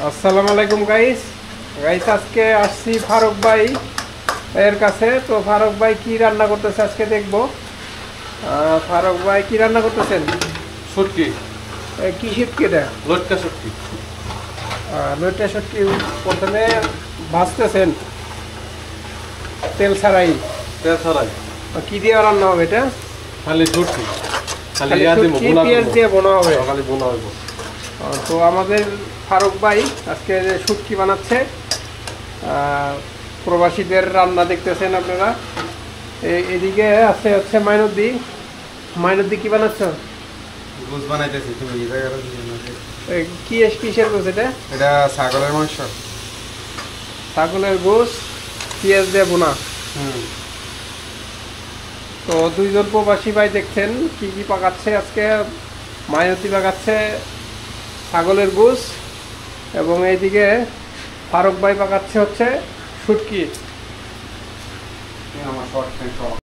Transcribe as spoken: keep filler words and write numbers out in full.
আসসালামু আলাইকুম guys guys আজকে আসছি ফারুক ভাই এর কাছে। তো ফারুক ভাই কি রান্না করতেছে আজকে দেখবো। ফারুক ভাই কি রান্না করতেছেন? শুটকি। কি শুটকি? এটা লটকা শুটকি। লটকা শুটকি প্রথমে ভাজতেছেন তেল ছাড়াই? তেল ছাড়াই। কি দিয়ে রান্না হবে এটা? খালি শুটকি, খালি পেঁয়াজ দিয়ে বোনা হবে। খালি বোনা হবে। তো আমাদের ফারুক ভাই আজকে শুটকি বানাচ্ছে। প্রবাসীদের রান্না দেখতেছেন আপনারা। এদিকে আছে হচ্ছে মাইনুদ্দি। মাইনুদ্দি কি বানাচ্ছ? গোস বানাইতেছি। তুমি এই জায়গাটা কি কিসের গোস এটা? এটা ছাগলের মাংস। ছাগলের গোস পেঁয়াজ দিয়ে বোনা। হুম। তো দুইজন প্রবাসী ভাই দেখছেন কি কি পাকাচ্ছে আজকে। মাইনুদ্দি পাকাচ্ছে ছাগলের গোস এবং এইদিকে ফারুক ভাই পাকাচ্ছে হচ্ছে শুটকি। আমার শর্ট